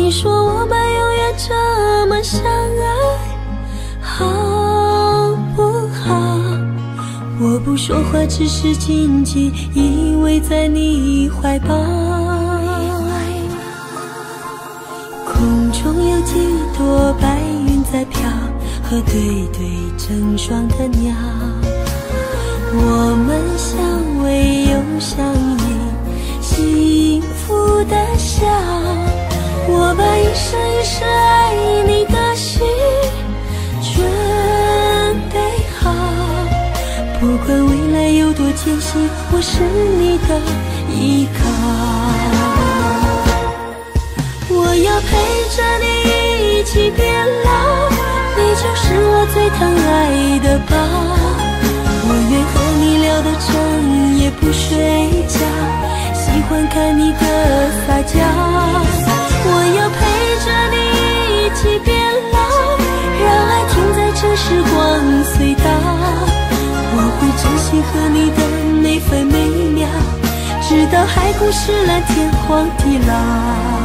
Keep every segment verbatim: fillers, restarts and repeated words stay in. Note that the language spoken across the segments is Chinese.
你说我们永远这么相爱，好不好？我不说话，只是紧紧依偎在你怀抱。空中有几朵白云在飘，和对对成双的鸟。我们相偎又相依，幸福的笑。我把一生一世爱你的心准备好，不管未来有多艰辛，我是你的依靠。我要陪着你一起变老，你就是我最疼爱的宝。我愿和你聊到整夜不睡觉，喜欢看你的撒娇。我要陪着你一起变老，让爱停在这时光隧道。我会珍惜和你的每分每秒，直到海枯石烂，天荒地老。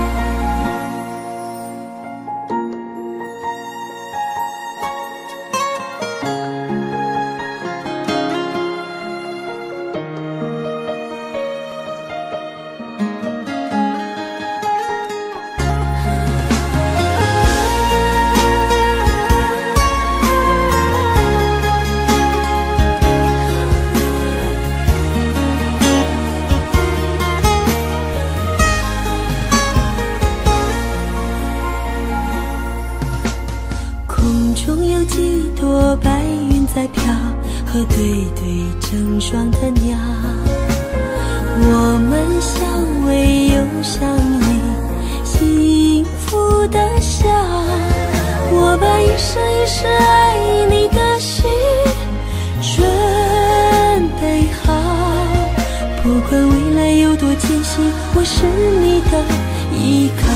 和对对成双的鸟，我们相偎又相依，幸福的笑。我把一生一世爱你的心准备好，不管未来有多艰辛，我是你的依靠。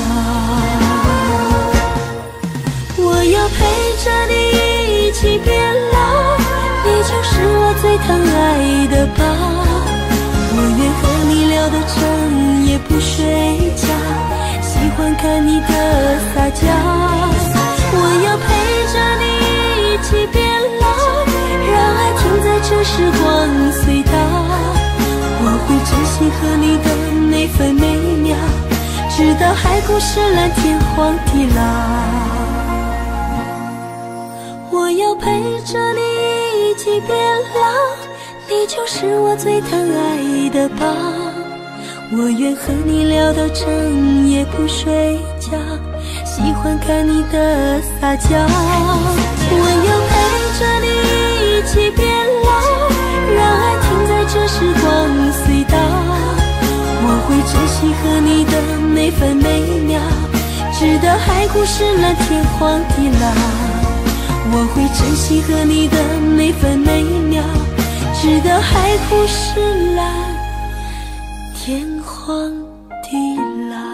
我要陪着你一起变老，你就是我最疼爱的宝。我愿和你聊到整夜不睡觉，喜欢看你的撒娇。我要陪着你一起变老，让爱停在这时光隧道。我会珍惜和你的每分每秒，直到海枯石烂，天荒地老。我要陪着你一起变老，你就是我最疼爱的宝。我愿和你聊到整夜不睡觉，喜欢看你的撒娇。我要陪着你一起变老，让爱停在这时光隧道。我会珍惜和你的每分每秒，直到海枯石烂，天荒地老。我会珍惜和你的每分每秒，直到海枯石烂，天荒地老。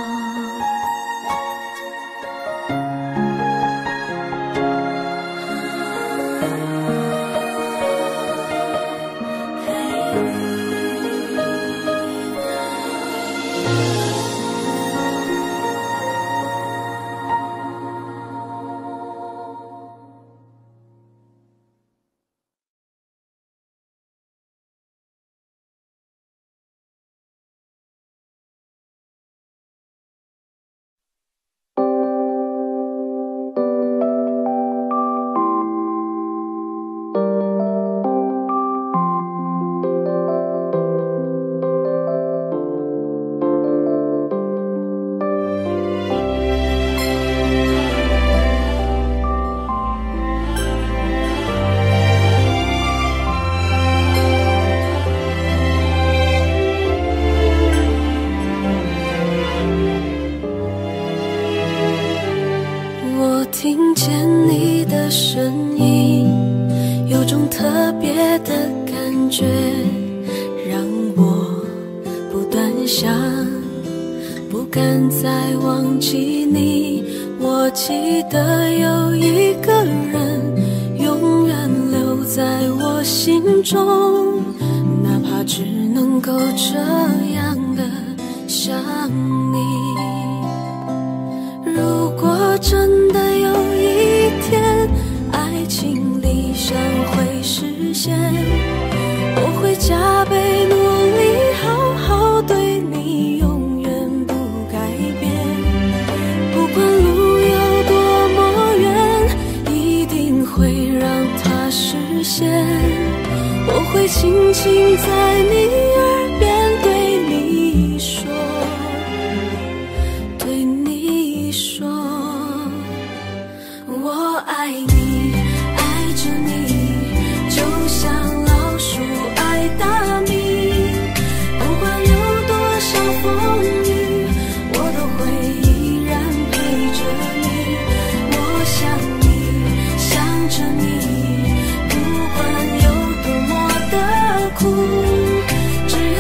听见你的声音，有种特别的感觉，让我不断想，不敢再忘记你。我记得有一个人永远留在我心中，哪怕只能够这样的想你。 真的有一天爱情理想会实现，我会加倍努力好好对你，永远不改变。不管路有多么远，一定会让它实现。我会轻轻在你耳边对你说，对你说，我爱你，爱着你，就像老鼠爱大米。不管有多少风雨，我都会依然陪着你。我想你，想着你，不管有多么的苦，只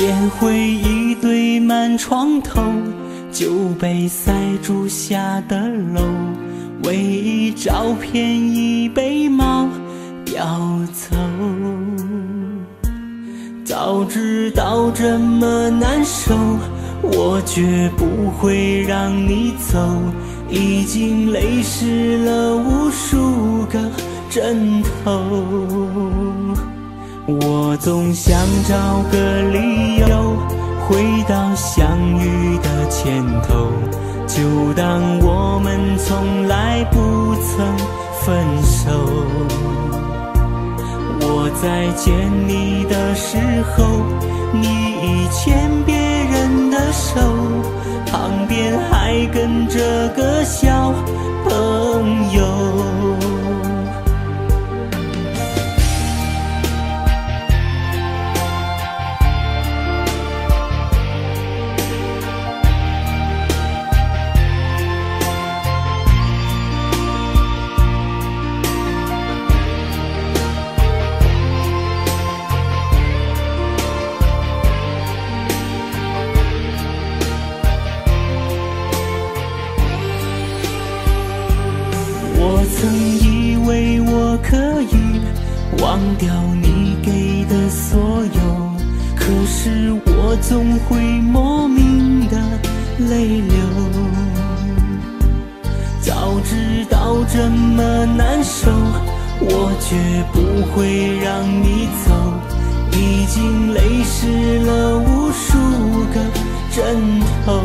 捡回一堆满床头，就被塞住下的楼，唯一照片已被猫叼走。早知道这么难受，我绝不会让你走，已经泪湿了无数个枕头。我总想找个理由回到相遇的前头，就当我们从来不曾分手。我在见你的时候，你已牵别人的手，旁边还跟着个小朋友。我曾以为我可以忘掉你给的所有，可是我总会莫名的泪流。早知道这么难受，我绝不会让你走，已经泪湿了无数个枕头。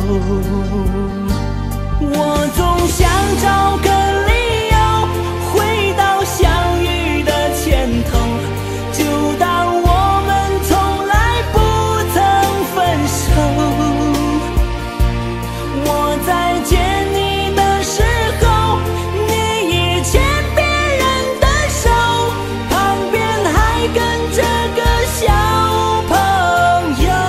我总想找个理由回到相遇的前头，就当我们从来不曾分手。我在见你的时候，你已牵别人的手，旁边还跟着个小朋友。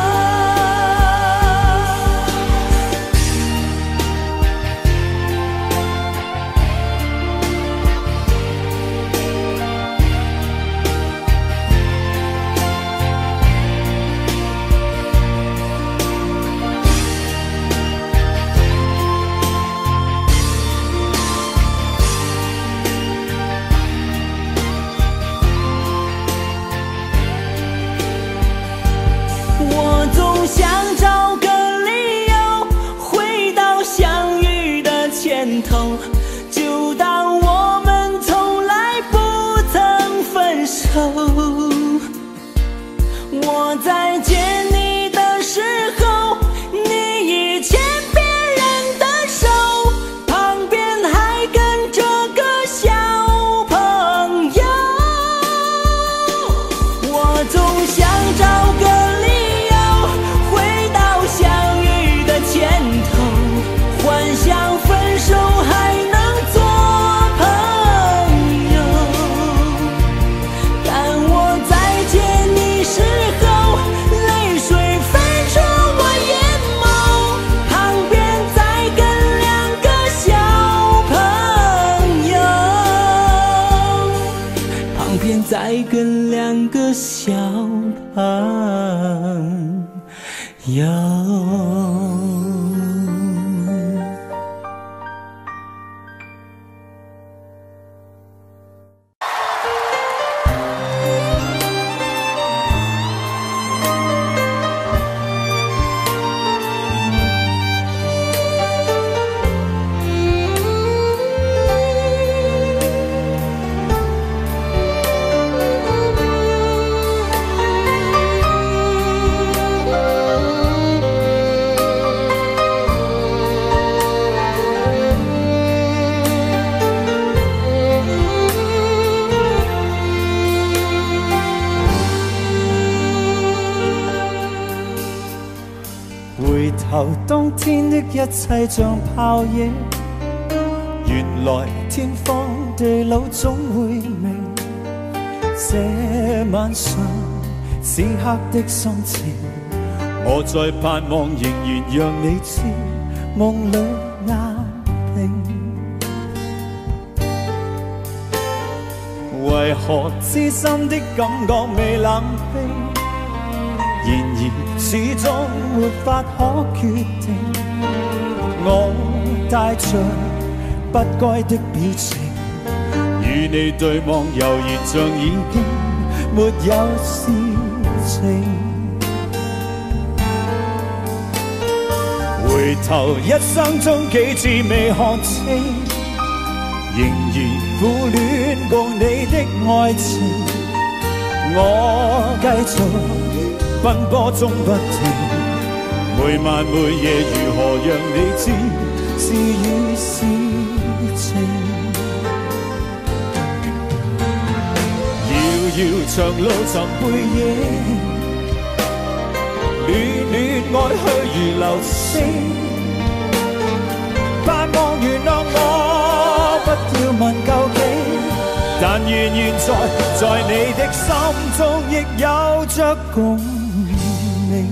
我总想找个理由回到相遇的前头，就当我们从来不曾分手。我在见你的时候，你已牵别人的手，旁边还跟着个小朋友。我总想找个理由回到相遇的前头，幻想分手还能做朋友，但我在见你时候，泪水飞出我眼眸，旁边再跟两个小朋友，旁边再跟两个小朋友。 回頭當天的一切像泡影，原來天荒地老總會明。這晚上此刻的心情，我在盼望仍然讓你知，夢裏壓平。為何痴心的感覺未冷冰？ 然而始終沒法可決定。我帶着不該的表情，與你對望，猶如像已經沒有事情。回頭一生中幾次未看清，仍然苦戀共你的愛情。我繼續奔波中不停，每晚每夜如何讓你知是與是情。遙遙長路尋背影，戀戀愛去如流星。盼望原諒我，不要問究竟，但願現在在你的心中亦有着共鳴。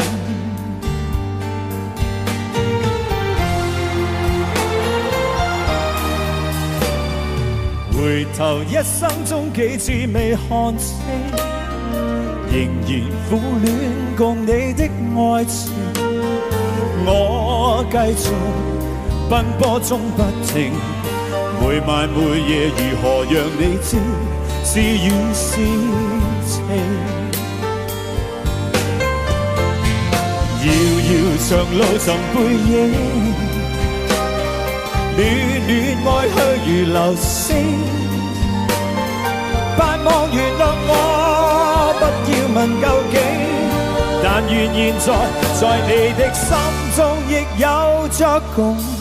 回頭一生中幾次未看清，仍然苦戀共你的愛情。我繼續奔波中不停，每晚每夜如何讓你知是與是情。遙遙長路尋背影，戀戀愛去如流星。盼望原諒我，不要問究竟，但願現在在你的心中亦有着共鳴。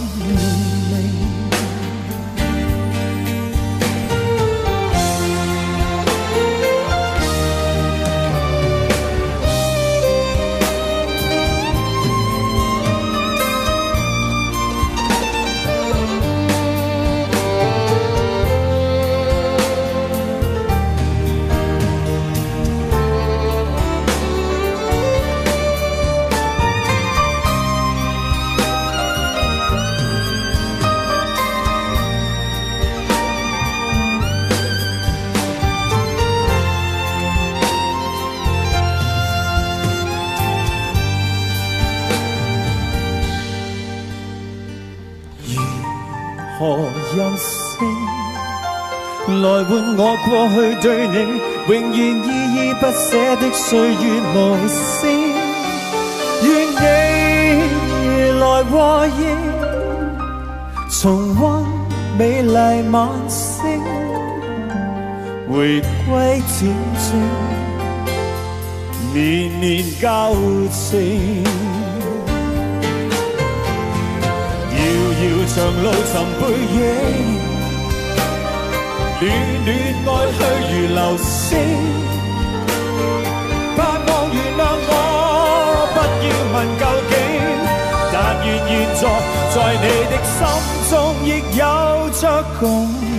何任性，來換我過去對你永遠依依不捨的歲月無聲。願你來和應，重溫美麗晚星，回歸恬靜，綿綿交情。遙遙長路尋背影，戀戀愛去如流星。盼望原諒我，不要問究竟，但願現在在你的心中亦有着共鳴。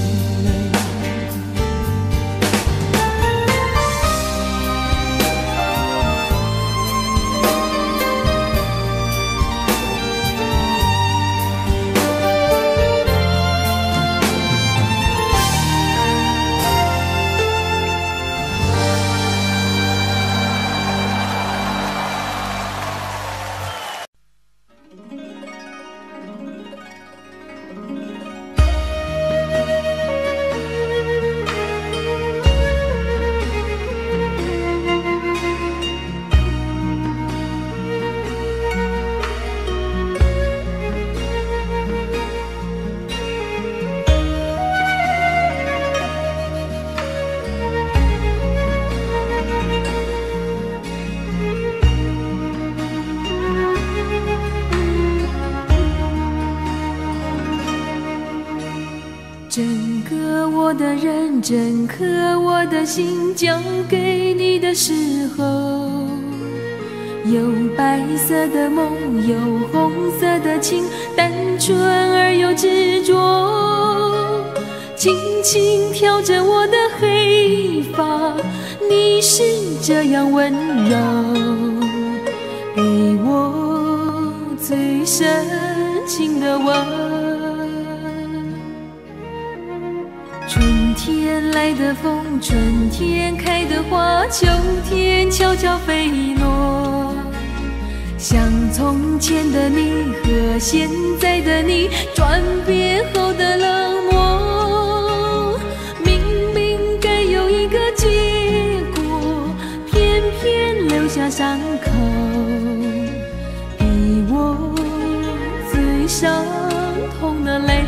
整个我的人，整颗我的心交给你的时候，有白色的梦，有红色的情，单纯而又执着。轻轻挑着我的黑发，你是这样温柔，给我最深情的吻。春春天来的风，春天开的花，秋天悄悄飞落。像从前的你和现在的你，转变后的冷漠。明明该有一个结果，偏偏留下伤口，逼我最伤痛的泪。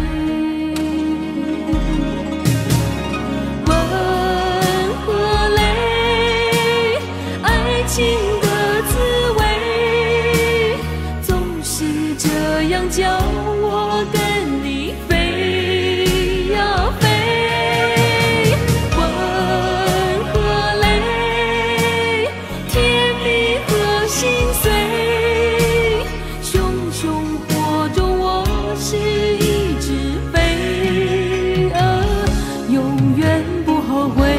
情的滋味总是这样叫我跟你飞呀飞，温和泪，甜蜜和心碎，熊熊火中我是一只飞蛾，永远不后悔。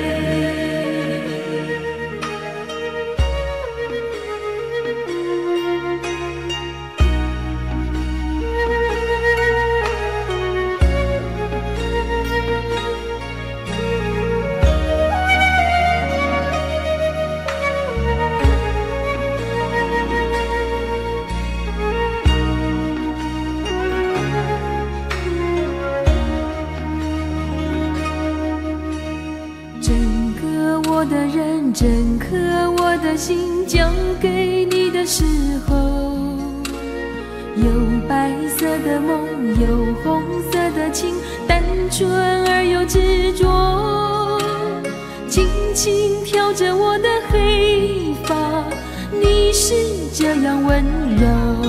我的人真刻我的心，交给你的时候，有白色的梦，有红色的情，单纯而又执着。轻轻挑着我的黑发，你是这样温柔，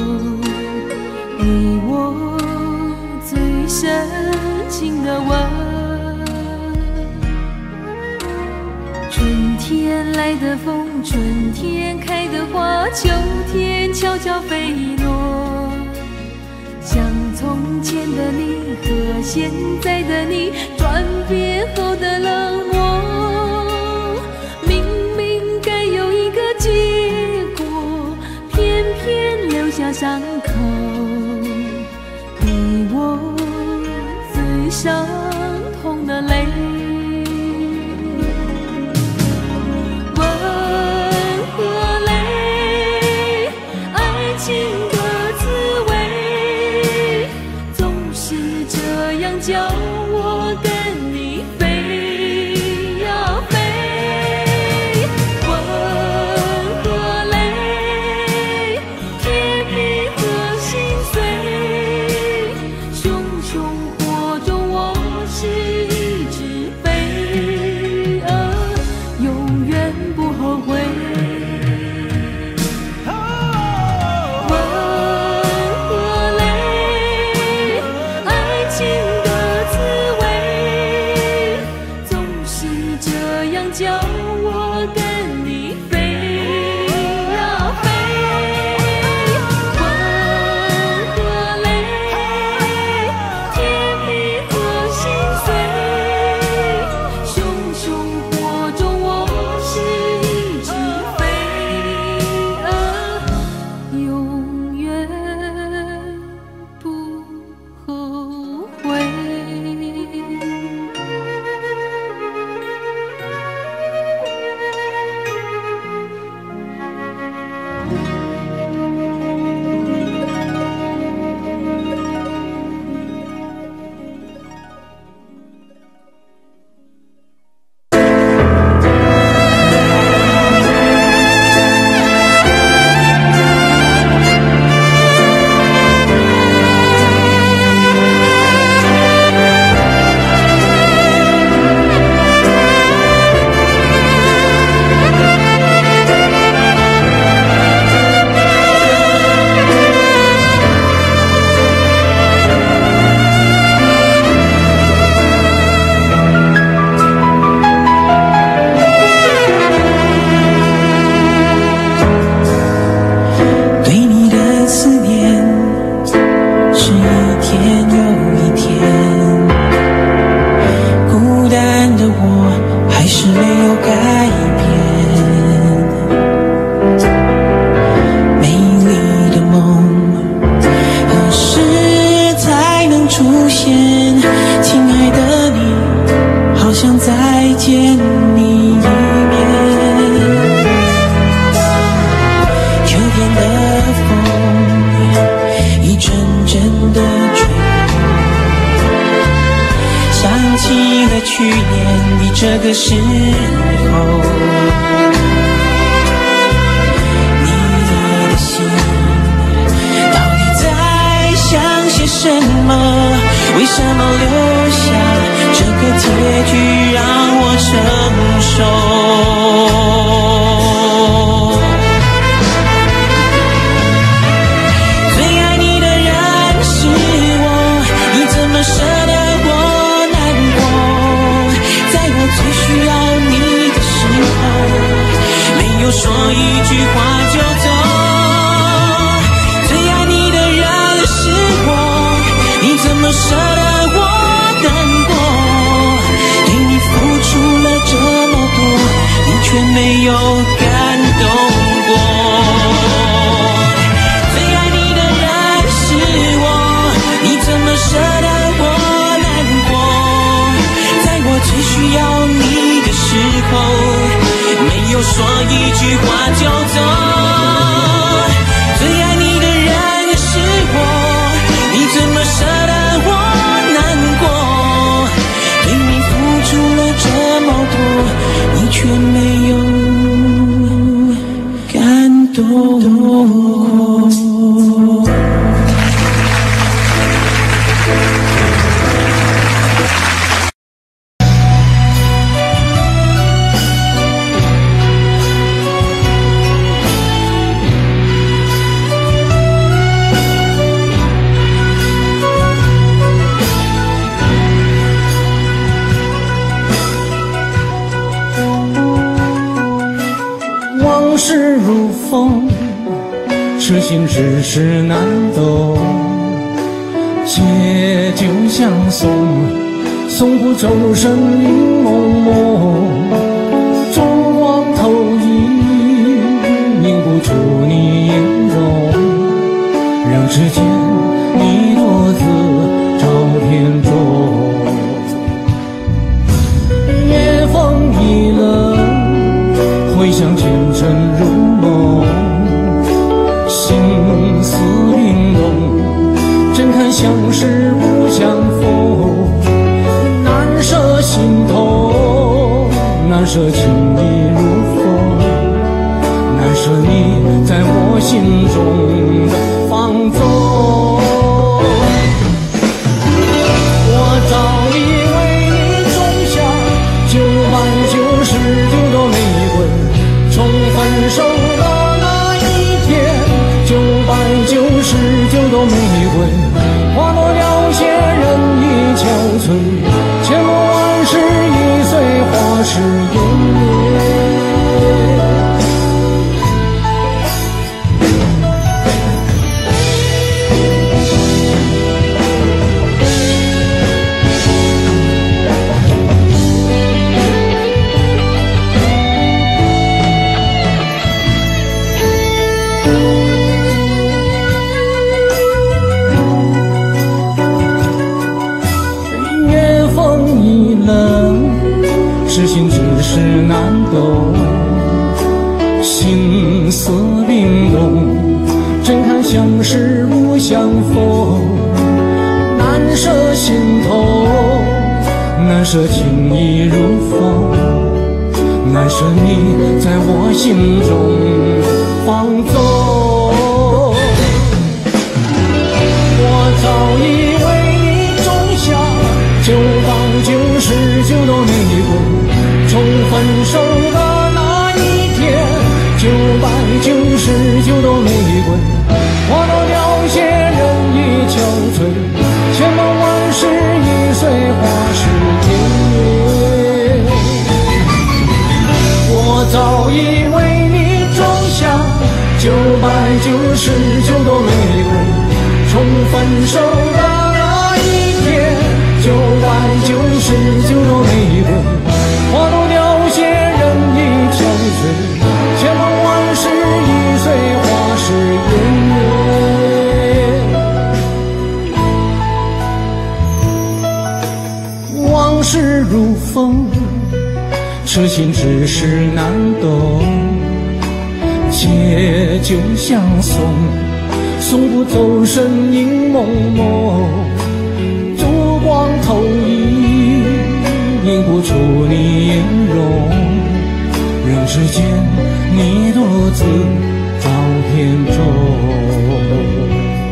给我最深情的吻。春天来的风，春天开的花，秋天悄悄飞落。像从前的你和现在的你，转变后的冷漠。明明该有一个结果，偏偏留下伤口，逼我最伤痛的泪。情的滋味总是这样叫我跟你飞呀飞，温和泪，甜蜜和心碎，熊熊火中我是一只飞蛾，永远不后悔。情的滋味起了去年的这个时候，你的心到底在想些什么？为什么留下这个结局让我承受？舍得我难过，在我最需要你的时候，没有说一句话就走。最爱你的人是我，你怎么舍得我难过？对你付出了这么多，你却没有感动过。最爱你的人是我，你怎么舍得最需要你的时候，没有说一句话就走。最爱你的人是我，你怎么舍得我难过？对你付出了这么多，你却没有感动。 事如风，痴心只是难懂。借酒相送，送不走身影蒙蒙。烛光投影，映不出你颜容。让指尖你落字照片中。夜风已冷，回想前尘如梦，心思玲珑，怎堪相识不相逢？难舍心头，难舍情意如风，难舍你在我心中的放纵。我早已为你种下九百九十九朵玫瑰，从分手的那一天，九百九十九朵玫瑰，花落了谢人已憔悴，千落万世已碎，花事烟灭。痴心只是难懂，心思玲珑，怎堪相识不相逢？难舍心头，难舍情意如风，难舍你在我心中放纵。我早已为你种下九百九十九朵玫瑰，从分手的那一天，九百九十九朵玫瑰，花落了谢人已憔悴，千梦万世已碎，花事烟灭。我早已为你种下九百九十九朵玫瑰，从分手的那一天，九百九十九朵玫瑰，花落了谢人已憔悴，千梦万世已碎，花事烟灭。往事如风，痴心只是难懂。借酒相送，送不走身影蒙蒙。烛光投影， 映不出你颜容，人世间你独自到天中。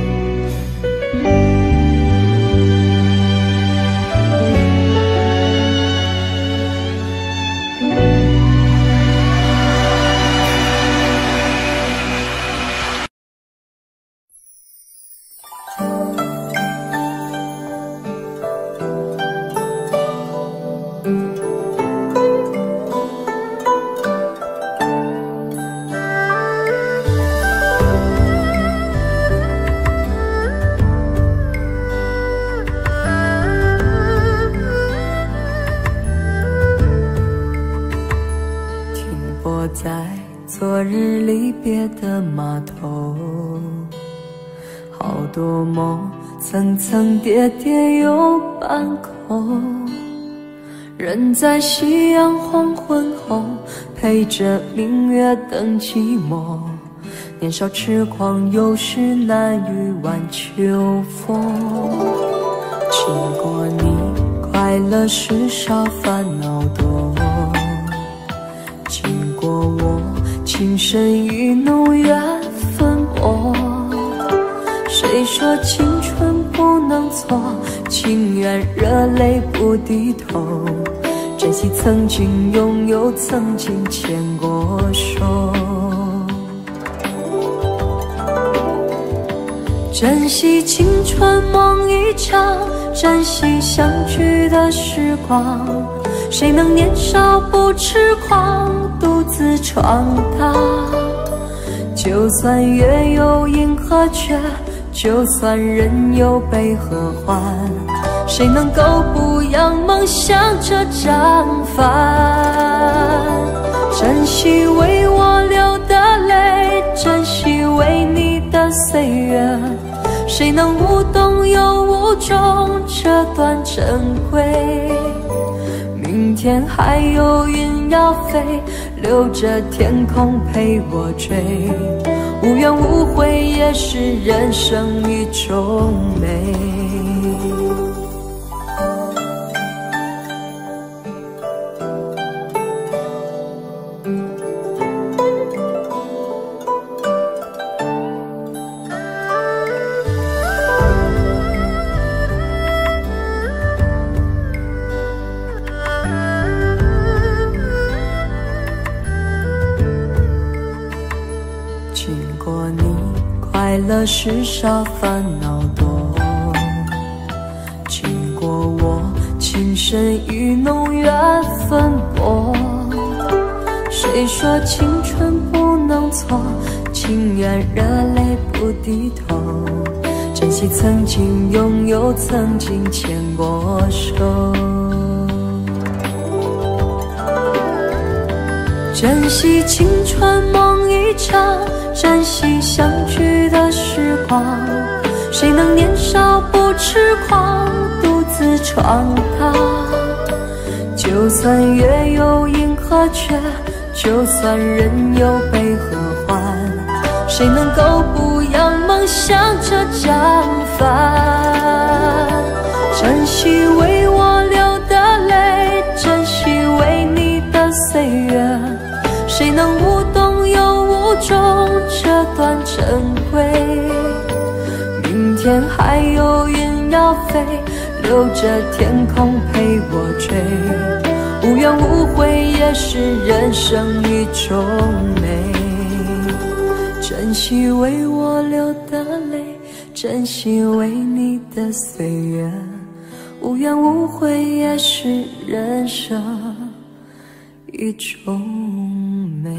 在昨日离别的码头，好多梦层层叠叠又半空，人在夕阳黄昏后，陪着明月等寂寞。年少痴狂，有时难御晚秋风。经过你，快乐时少，烦恼多。经过我，情深意浓，缘分薄。谁说青春不能错？情愿热泪不低头。珍惜曾经拥有，曾经牵过手。珍惜青春梦一场，珍惜相聚的时光。谁能年少不痴狂，独自闯荡？就算月有阴和缺，就算人有悲和欢，谁能够不扬梦想这张帆？珍惜为我流的泪，珍惜为你的岁月，谁能无动又无衷这段珍贵？明天还有云要飞，留着天空陪我追。无怨无悔也是人生一种美。经过你，快乐时少，烦恼多。经过我，情深意浓，缘分薄。谁说青春不能错？情愿热泪不低头。珍惜曾经拥有，曾经牵过手。珍惜青春梦一场，珍惜相聚的时光。谁能年少不痴狂，独自闯荡？就算月有阴和缺，就算人有悲和欢，谁能够不扬梦想这张帆？珍惜为我流的泪，珍惜为你的岁月，谁能无动又无衷这段珍贵？明天还有云要飞，留着天空陪我追。无怨无悔也是人生一种美。珍惜为我流的泪，珍惜为你的岁月。无怨无悔也是人生一种美。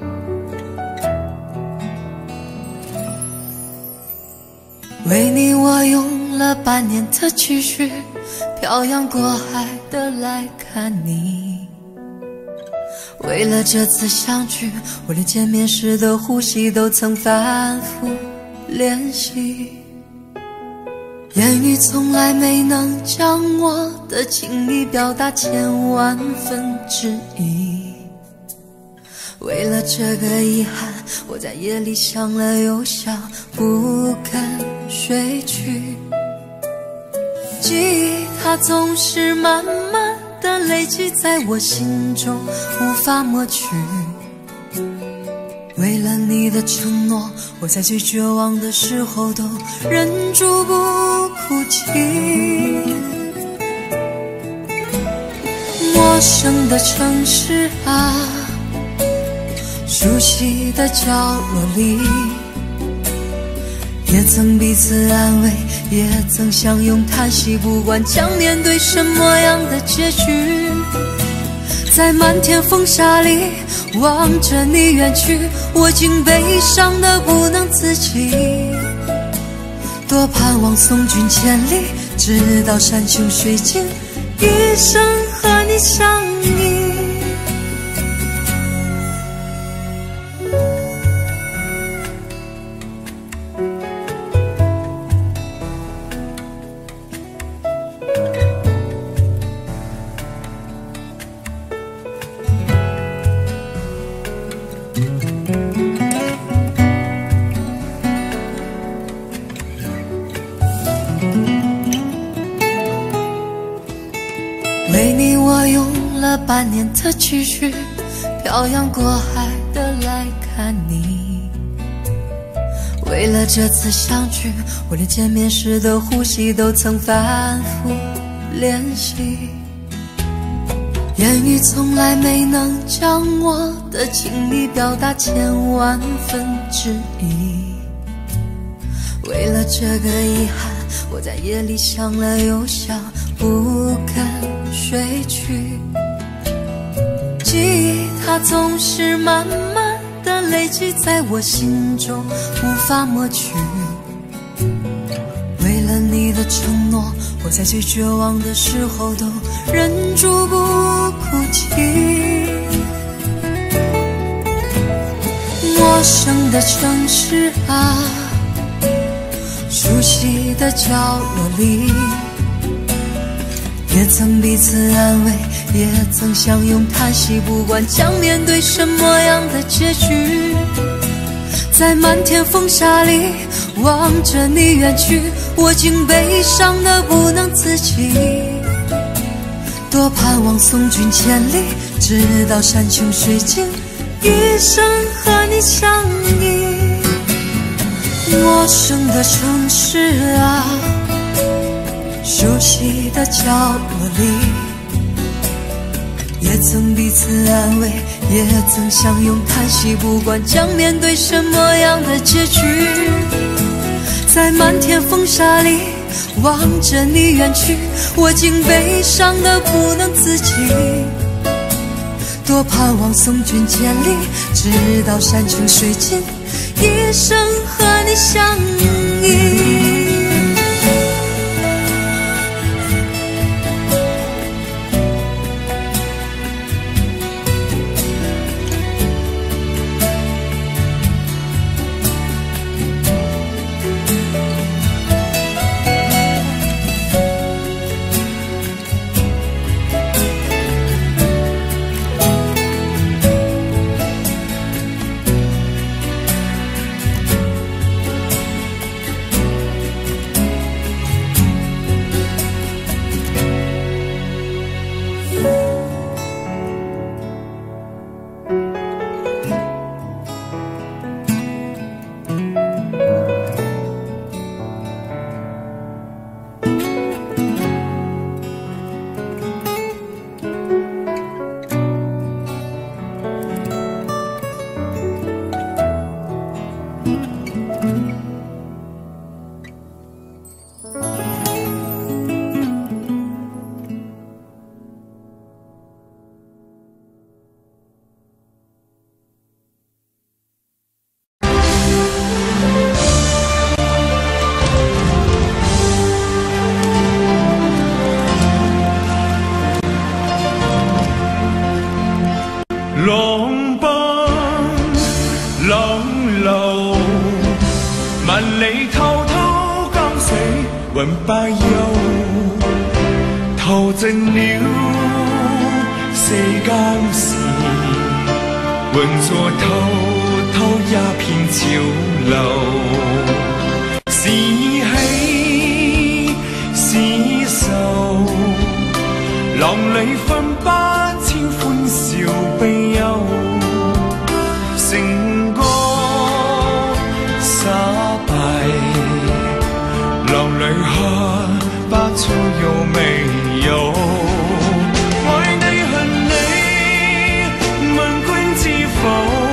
为你我我用了半年的积蓄，漂洋过海的来看你。为了这次相聚，我连见面时的呼吸都曾反复练习。言语从来没能将我的情意表达千万分之一。为了这个遗憾，我在夜里想了又想，不敢睡去。记忆它总是慢慢的累积在我心中，无法抹去。为了你的承诺，我在最绝望的时候都忍住不哭泣。陌生的城市啊，熟悉的角落里，也曾彼此安慰，也曾相拥叹息，不管将面对什么样的结局。在漫天风沙里望着你远去，我竟悲伤得不能自己。多盼望送君千里，直到山穷水尽，一生和你相依。为你我用了半年的积蓄，漂洋过海的来看你。为了这次相聚，我连见面时的呼吸都曾反复练习。言语从来没能将我的情意表达千万分之一。为了这个遗憾，我在夜里想了又想，不敢睡去。记忆它总是慢慢的累积在我心中，无法抹去。为了你的承诺，我在最绝望的时候都忍住不哭泣。陌生的城市啊，熟悉的角落里，也曾彼此安慰，也曾相拥叹息，不管将面对什么样的结局。在漫天风沙里望着你远去，我竟悲伤得不能自己。多盼望送君千里，直到山穷水尽，一生和你相依。陌生的城市啊，熟悉的角落里，也曾彼此安慰，也曾相拥叹息，不管将面对什么样的结局。在漫天风沙里望着你远去，我竟悲伤得不能自己。多盼望送君千里，直到山穷水尽，一生和你相依。 问百忧，透真了世間事，混作滔滔一片潮流，是喜是愁，浪裏分不清歡笑悲憂，成歌灑敗，浪裏看不出有沒有。愛你恨你，問君知否？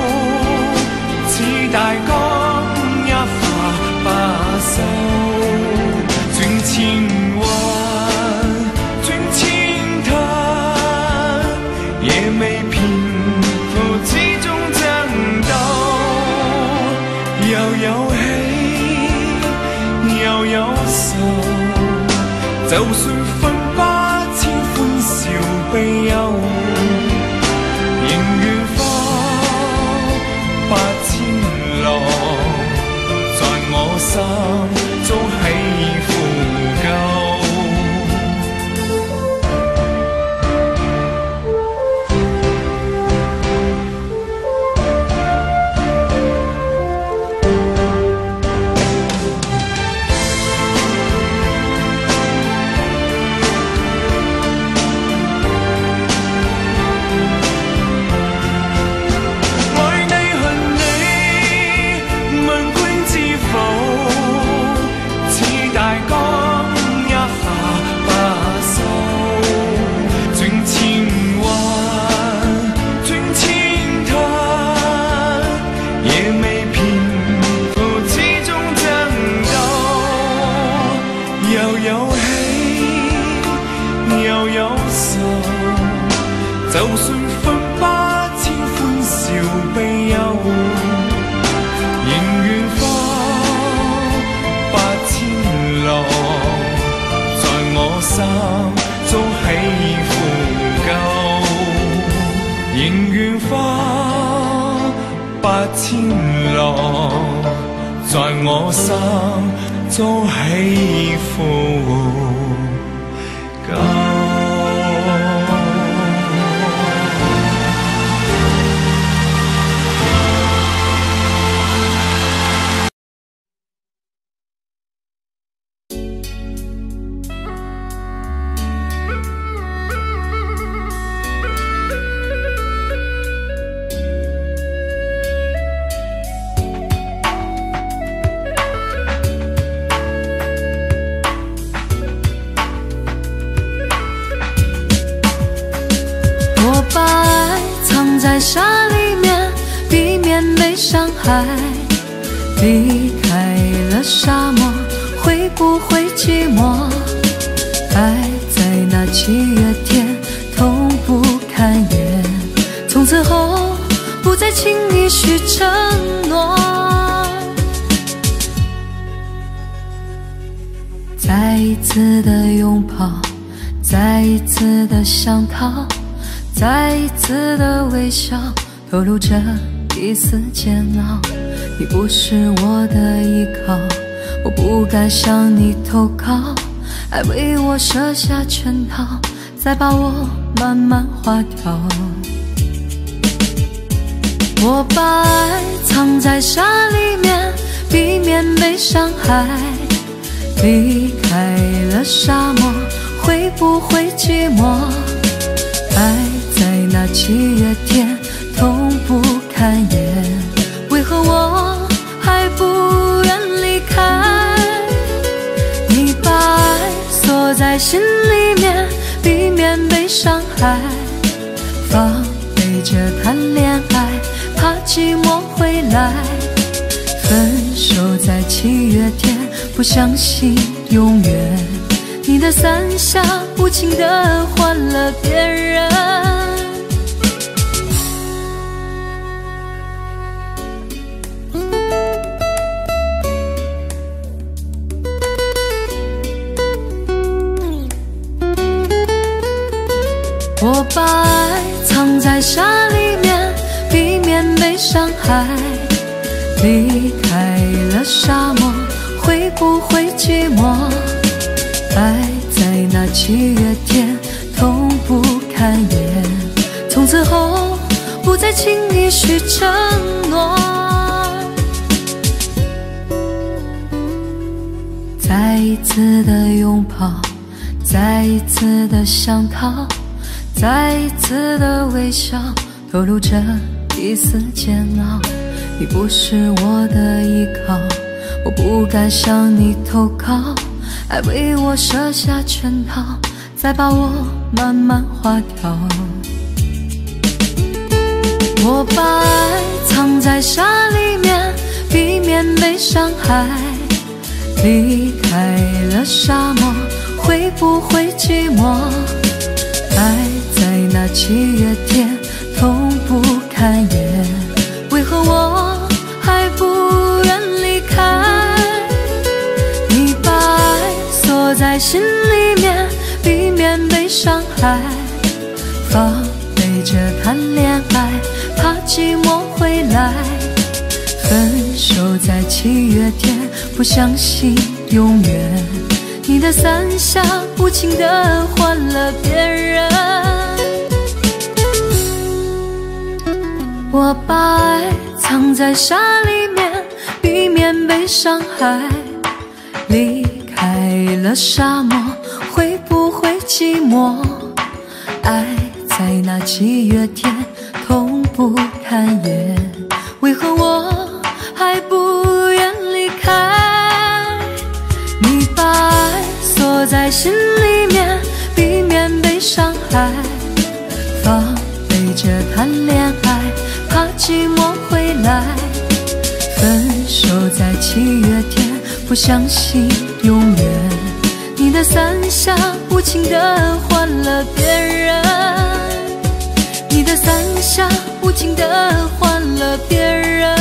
似大江一發不收，轉千彎，轉千灘，也未偏負之中爭鬥，又有喜又有愁，就算分不清歡笑悲憂，仍願化八千浪，在我心中起伏夠。就算分不清歡笑悲憂，仍願化八千浪，在我心中起伏夠，仍願化八千浪，在我心中起伏夠。 在沙里面，避免被伤害。离开了沙漠，会不会寂寞？爱在那七月天，痛不堪言。从此后，不再轻易许承诺。再一次的拥抱，再一次的想逃。再一次的微笑，透露着一丝煎熬。你不是我的依靠，我不敢向你投靠。爱为我设下圈套，再把我慢慢划掉。我把爱藏在沙里面，避免被伤害。离开了沙漠，会不会寂寞？爱在那七月天，痛不堪言。为何我还不愿离开？你把爱锁在心里面，避免被伤害。防备着谈恋爱，怕寂寞回来。分手在七月天，不相信永远。你的伞下无情地换了别人。我把爱藏在沙里面，避免被伤害。离开了沙漠，会不会寂寞？ 爱在那七月天痛不堪言，从此后不再轻易许承诺。再一次的拥抱，再一次的想逃，再一次的微笑，透露着一丝煎熬。你不是我的依靠，我不敢向你投靠，爱为我设下圈套，再把我慢慢划掉。我把爱藏在沙里面，避免被伤害。离开了沙漠，会不会寂寞？爱在那七月天痛不堪言，为何我还不愿离开？你把爱锁在心里面，避免被伤害。防备着谈恋爱，怕寂寞回来。分手在七月天，不相信永远。你的伞下无情地换了别人。我把爱藏在沙里面，避免被伤害。离开了沙漠，会不会寂寞？爱在那七月天痛不堪言，为何我还不愿离开？你把爱锁在心里面，避免被伤害。防备着谈恋爱，怕寂寞回来。分手在七月天，不相信永远。你的伞下无情地换了别人，你的伞下无情地换了别人。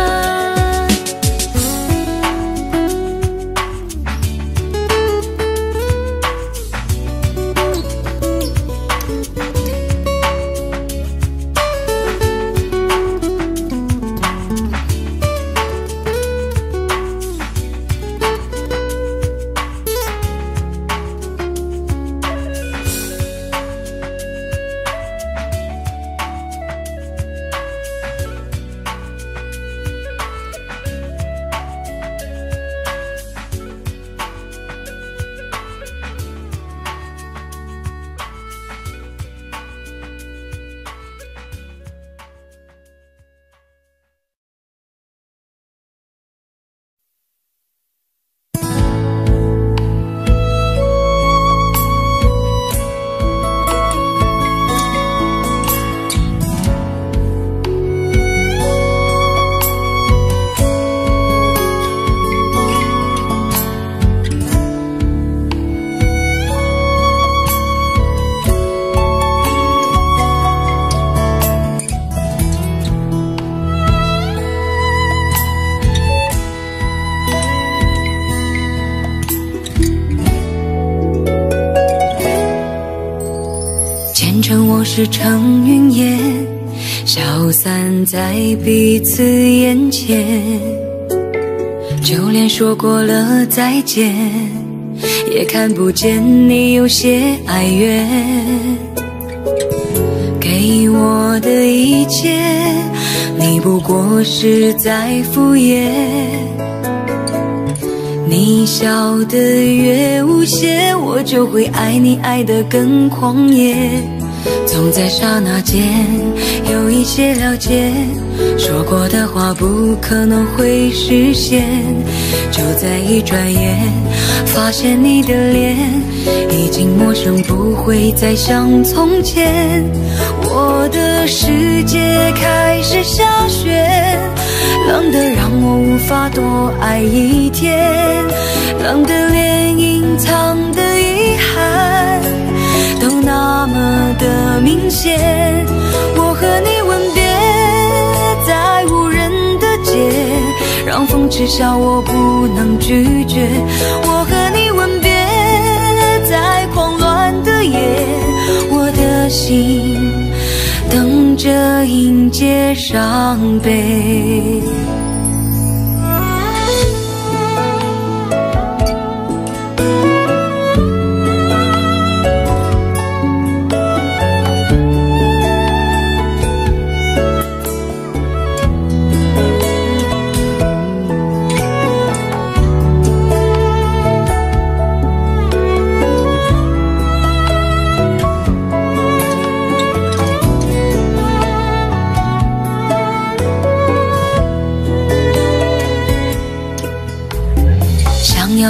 往事成云烟，消散在彼此眼前。就连说过了再见，也看不见你有些哀怨。给我的一切，你不过是在敷衍。你笑得越无邪，我就会爱你爱得更狂野。总在刹那间有一些了解，说过的话不可能会实现。就在一转眼，发现你的脸已经陌生，不会再像从前。我的世界开始下雪，冷得让我无法多爱一天，冷得连隐藏的遗憾都那么的明显。我和你吻别在无人的街，让风痴笑我不能拒绝。我和你吻别在狂乱的夜，我的心等着迎接伤悲。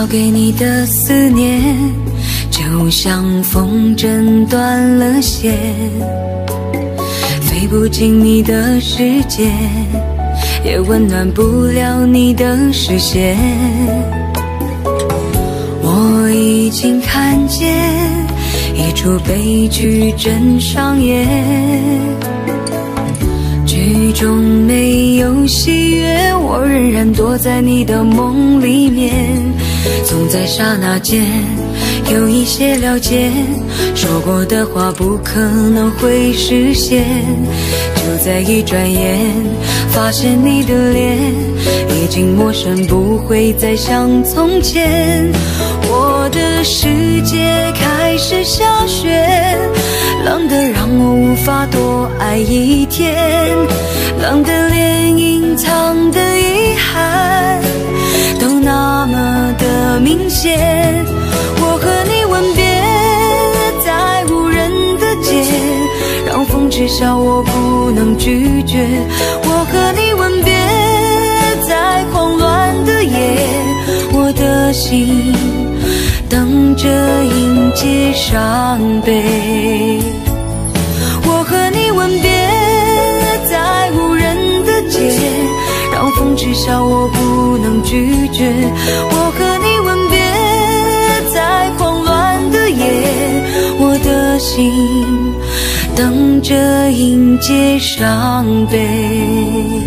给你的思念，就像风筝断了线，飞不进你的世界，也温暖不了你的视线。我已经看见一出悲剧正上演，剧中没有喜悦，我仍然躲在你的梦里面。总在刹那间有一些了解，说过的话不可能会实现。就在一转眼，发现你的脸已经陌生，不会再像从前。我的世界开始下雪，冷得让我无法多爱一天，冷得连隐藏的遗憾都那么的明显。我和你吻别在无人的街，让风知晓我不能拒绝。我和你吻别在慌乱的夜，我的心等着迎接伤悲。我和你吻别在无人的街，让风知晓我不能拒绝。我和你吻别在慌乱的夜，我的心等着迎接伤悲。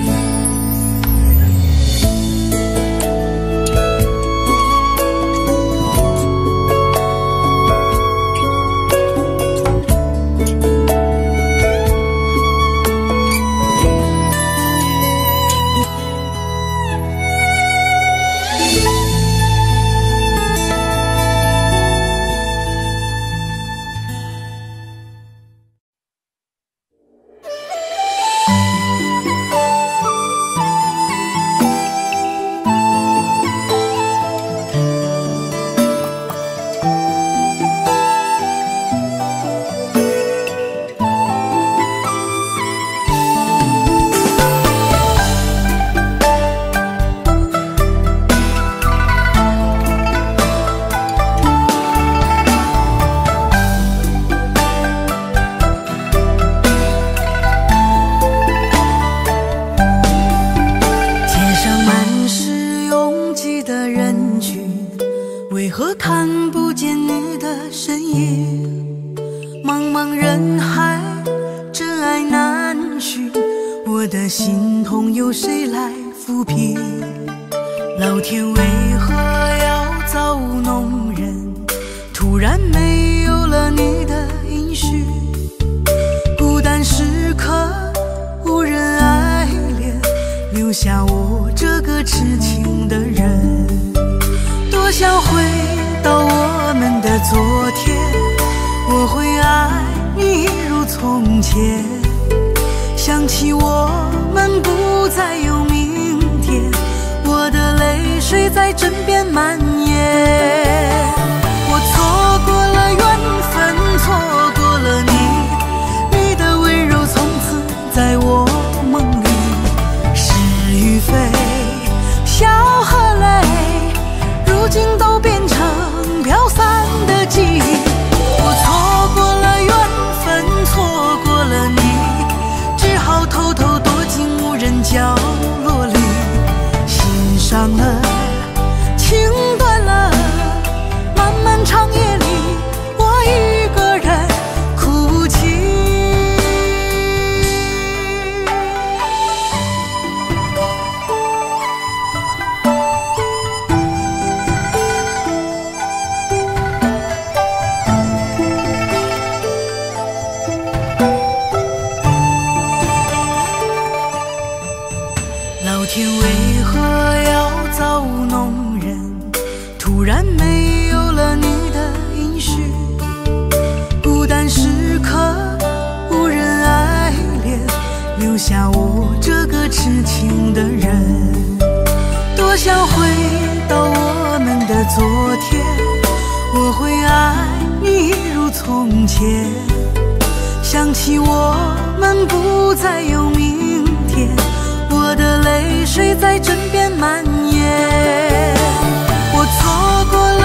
想起我们不再有明天，我的泪水在枕边蔓延。我错过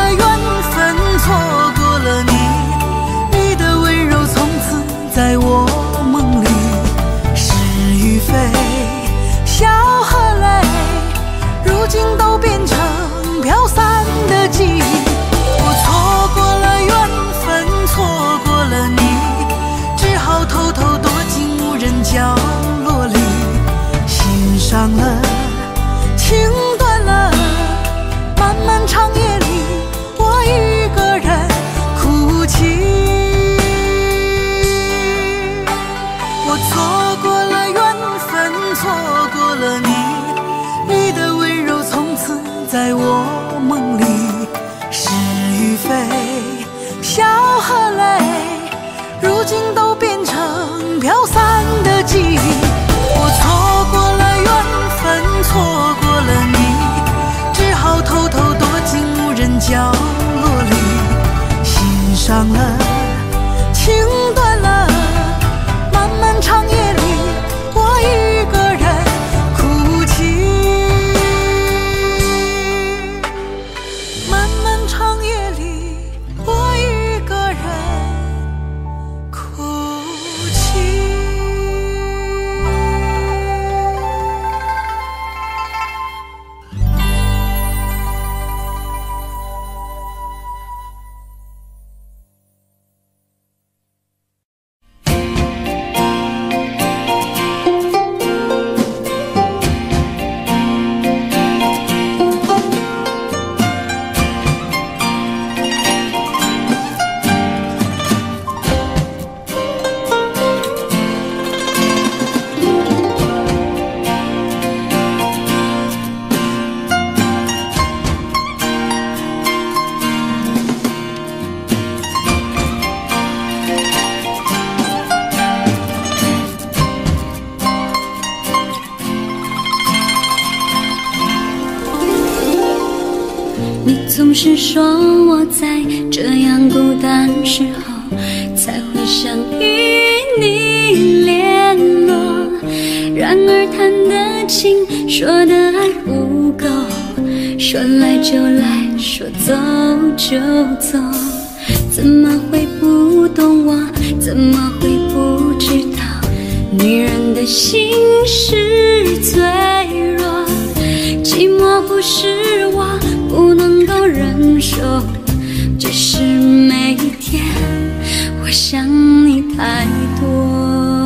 了缘分，错过了你，你的温柔从此在我梦里。是与非，笑和泪，如今都变成飘散的记忆。我错过了缘分，错过了你，只好偷偷躲进无人角落里，心伤了，情断了，漫漫长夜里，我一个人哭泣。我错过了缘分，错过了你，你的温柔从此在我梦里。是与非，笑和泪，如今都变成飘散的记忆。我错过了缘分，错过了你，只好偷偷躲进无人角落里，心伤了，情断了，漫漫长夜里，我一个人哭泣。漫漫长夜里，我一个人哭泣。 总是说我在这样孤单时候才会想与你联络，然而谈的情，说的爱不够，说来就来，说走就走，怎么会不懂我？怎么会不知道女人的心是脆弱？寂寞不是我不能够忍受，只是每一天我想你太多。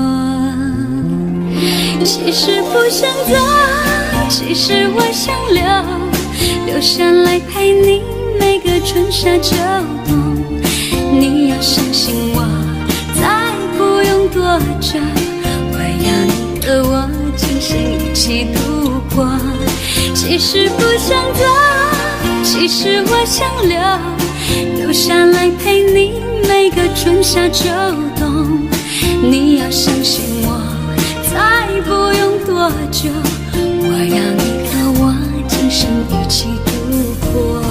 其实不想走，其实我想留，留下来陪你每个春夏秋冬。你要相信我，再不用多久，我要你和我今生一起度过。其实不想走，其实我想留，留下来陪你每个春夏秋冬。你要相信我，再不用多久，我要你和我今生一起度过。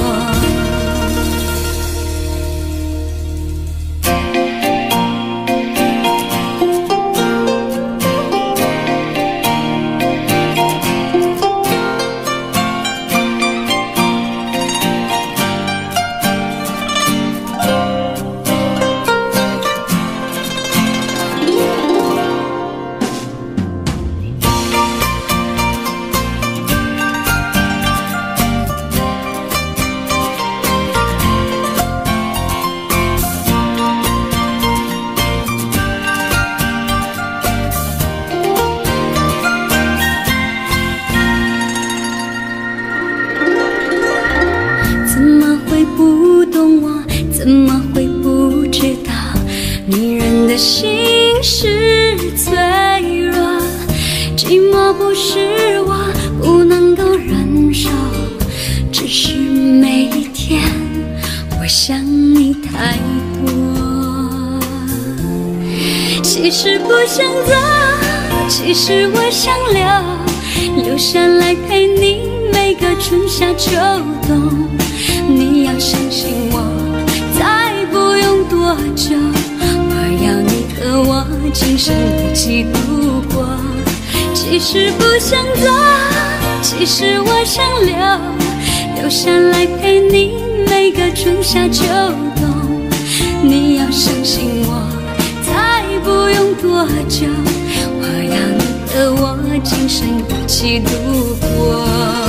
其实不想走，其实我想留，留下来陪你每个春夏秋冬。你要相信我，再不用多久，我要你和我今生一起度过。其实不想走，其实我想留，留下来陪你每每个春夏秋冬。你要相信我，再不用多久，我要你和我今生一起度过。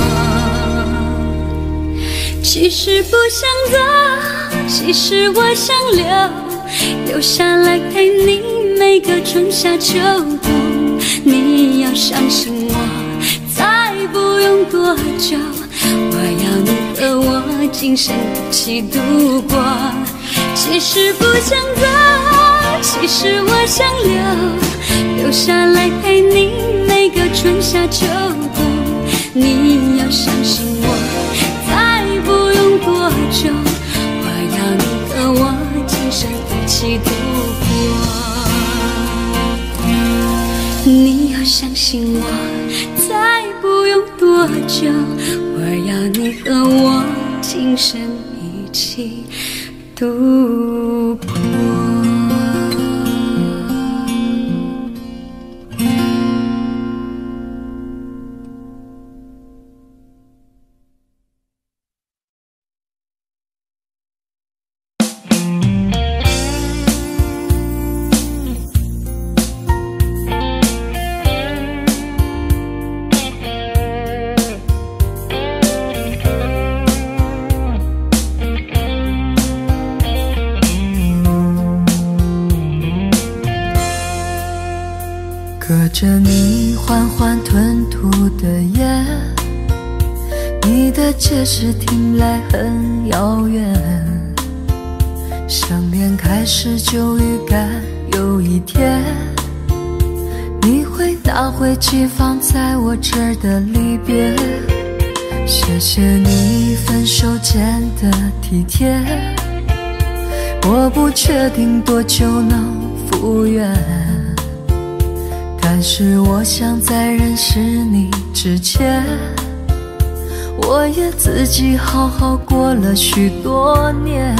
其实不想走，其实我想留，留下来陪你每个春夏秋冬。你要相信我，再不用多久，我要你和我今生一起度过。其实不想走，其实我想留，留下来陪你每个春夏秋冬。你要相信我，再不用多久，我要你和我今生一起度过。你要相信我，再不用多久，我要你和我今生一起度过。 隔着你缓缓吞吐的烟，你的解释听来很遥远。想念开始就预感有一天，你会拿回寄放在我这儿的离别。谢谢你分手前的体贴，我不确定多久能复原，但是我想在认识你之前，我也自己好好过了许多年。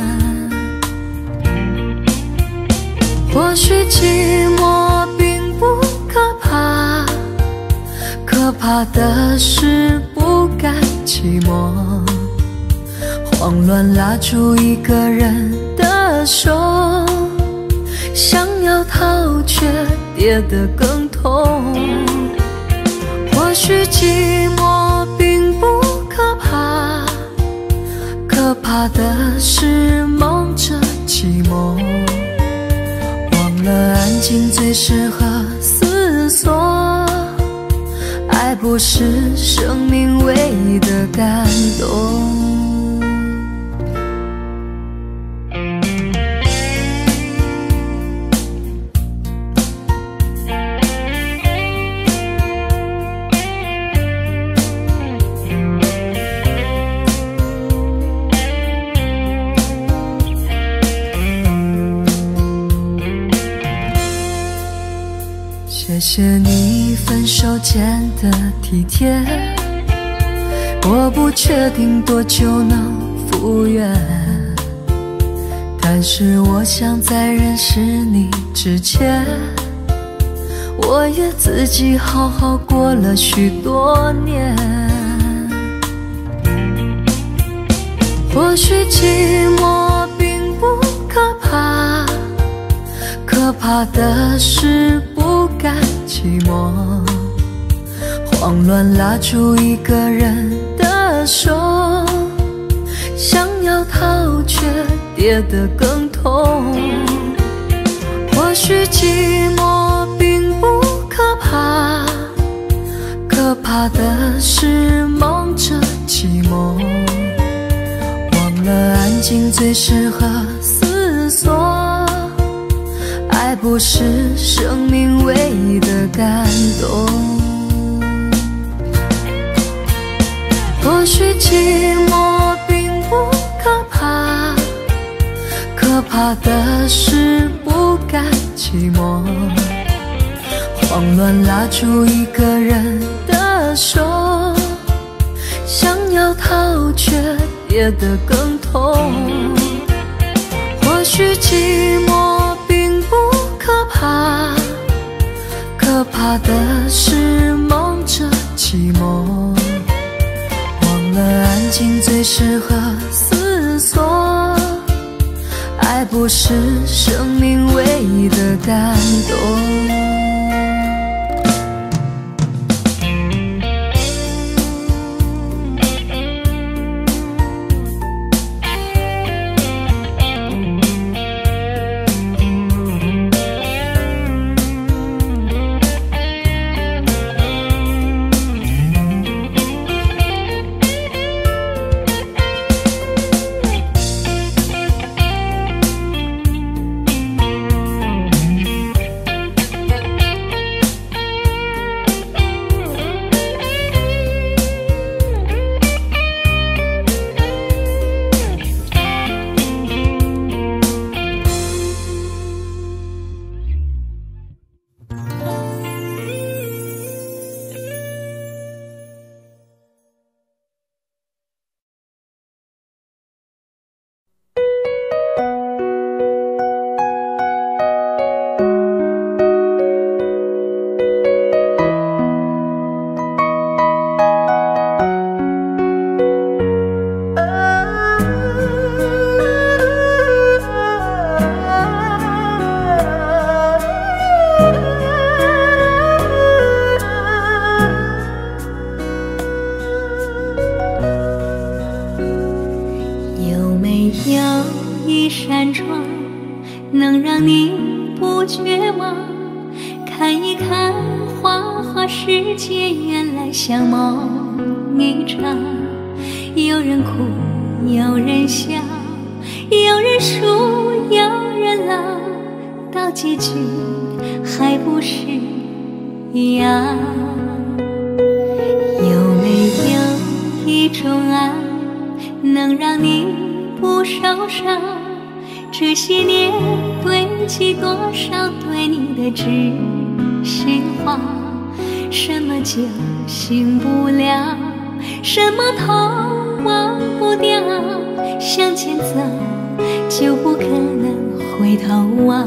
或许寂寞并不可怕，可怕的是不甘寂寞，慌乱拉住一个人的手，想要逃却跌得更痛。或许寂寞并不可怕，可怕的是忙着寂寞，忘了安静最适合思索。爱不是生命唯一的感动。谢谢你分手前的体贴，我不确定多久能复原，但是我想在认识你之前，我也自己好好过了许多年。或许寂寞并不可怕，可怕的是不甘寂寞，慌乱拉住一个人的手，想要逃却跌得更痛。或许寂寞并不可怕，可怕的是忙着寂寞，忘了安静最适合思索。爱不是生命唯一的感动。或许寂寞并不可怕，可怕的是不甘寂寞，慌乱拉住一个人的手，想要逃却跌得更痛。或许寂寞并不可怕，可怕的是忙着寂寞，忘了安静最适合思索，爱不是生命唯一的感动。 像梦一场，有人哭，有人笑，有人输，有人老，到结局还不是一样。有没有一种爱，能让你不受伤？这些年堆积多少对你的知识话？什么就醒不了，什么痛忘不掉，向前走就不可能回头望。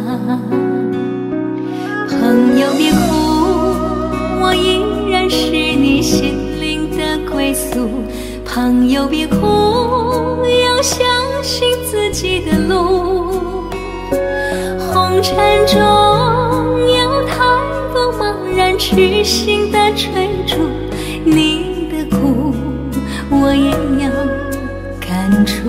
朋友别哭，我依然是你心灵的归宿。朋友别哭，要相信自己的路。红尘中有太多茫然痴心的追逐，你的苦我也有感触。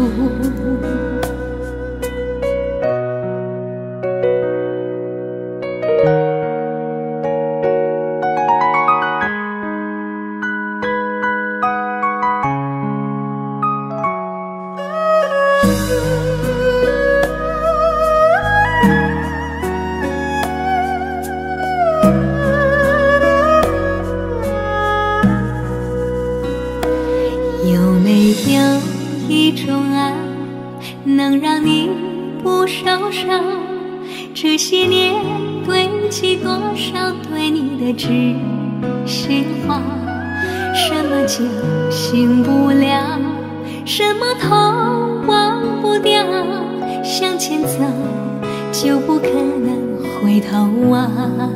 有没有一种爱，能让你不受伤？这些年堆积多少对你的知识话？什么就醒不了，什么痛忘不掉，向前走就不可能回头望。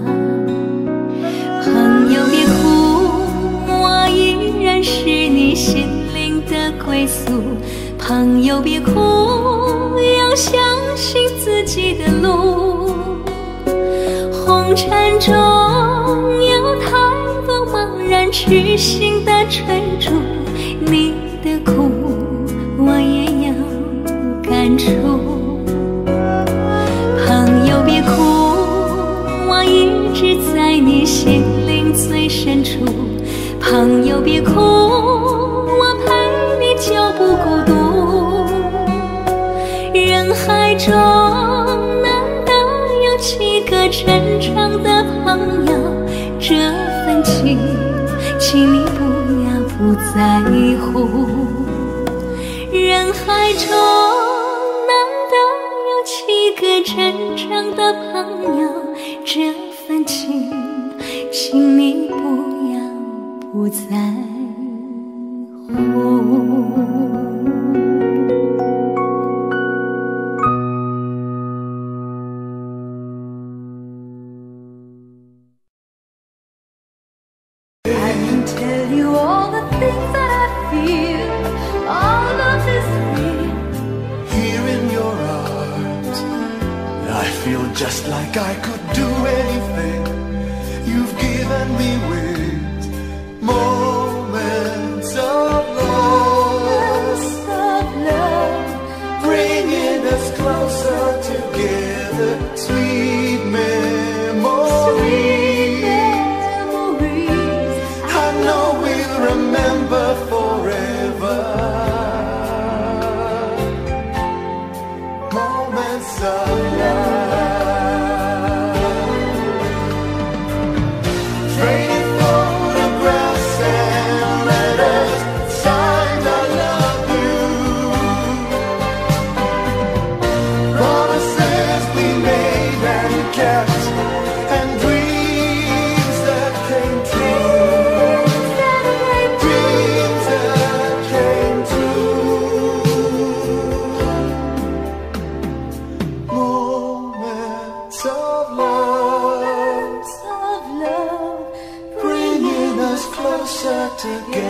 朋友别哭，我依然是你心灵的归宿。朋友别哭，要相信自己的路。红尘中有太多茫然痴心的追逐，你的苦我也有感触。朋友别哭，我一直在你心灵最深处。朋友别哭，我陪你就不孤独。人海中难得有几个真正的朋友，这份情请你不要不在乎。人海中难得有几个真正的朋友，这份情请你不要不在乎。I can tell you all the things that I feel. All of this real, feel just like I could do anything. You've given me wings, moments of love, of love, bringing us closer together. Sweet memories, memories. I know we'll remember forever. Moments of love, trading photographs and letters, signed I love you, promises we made and kept, and dreams that came true, dreams that came true. Moments of love, Of love, bringing us closer together.